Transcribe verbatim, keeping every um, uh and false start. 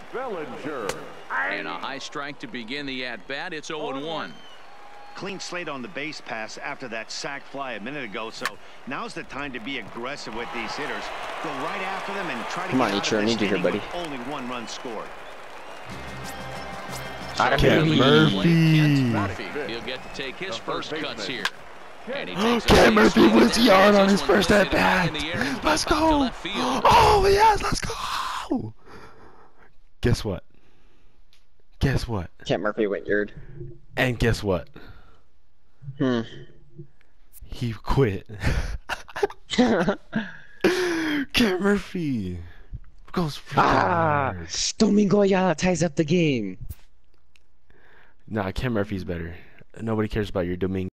And a high strike to begin the at-bat. It's oh and one. Clean slate on the base pass after that sac fly a minute ago, so now's the time to be aggressive with these hitters. Go right after them and try to Come get on, out Ichiro, of I need you here, buddy. only one run scored. Ken Murphy. Murphy. He'll get to take his first cuts here. And he takes Ken Murphy swing. was yard on his This one first hit at bat. high in the air. Let's Back to go. left field. Oh yes, let's go. Guess what? Guess what? Ken Murphy went yard. And guess what? Hmm. He quit. Ken Murphy goes for Ah, yard. Domingo Ayala ties up the game. Nah, Ken Murphy's better. Nobody cares about your Domingo.